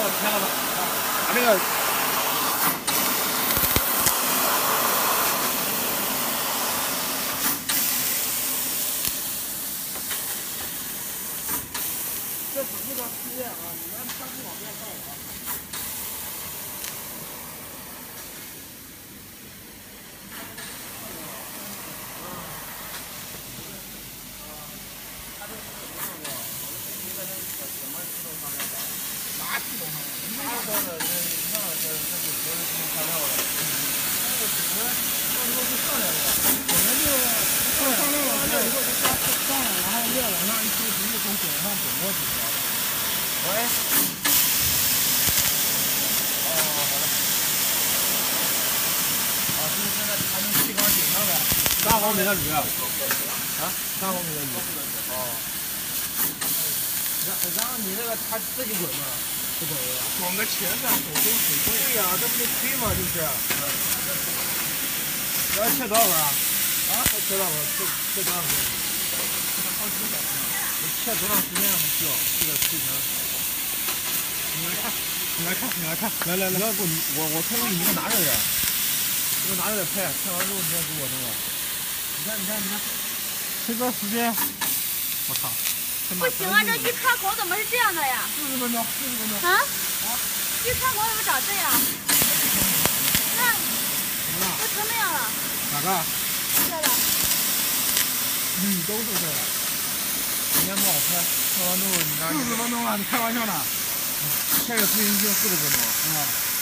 我天了吧！把那个。 这只是个实验啊，你们下去往边上啊。哪地方？哪个的？那这是合着什么材料的？那个纸，到时候就上来了。本来就上来了，这以后就上来，然后越往上一推，直接从滚上滚过去，知道吧？喂。哦，好的。啊，就是现在还能气缸顶上呗？3毫米的铝。啊？3毫米的铝。哦。然后你那个它自己滚吗？不滚了。滚个前扇，手工手工。对呀，这不就推吗？就是。要切多少根啊？啊？要切多少根？切多长时间？好几个小时呢。切多长时间还需要？这个推前。你来看，你来看，你来看，来，要不我推东西，你给我拿着点，你给我拿着点拍，拍完之后你再给我那个。你看，这段时间，我操！ 不行啊，这锯插口怎么是这样的呀 40分钟。 啊？锯插口怎么长这样？那都成那样了。 哪个？ 这个。 铝都是这个。时间不好拍，拍完之后你拿。40分钟啊！你开玩笑呢？开个自行车40分钟。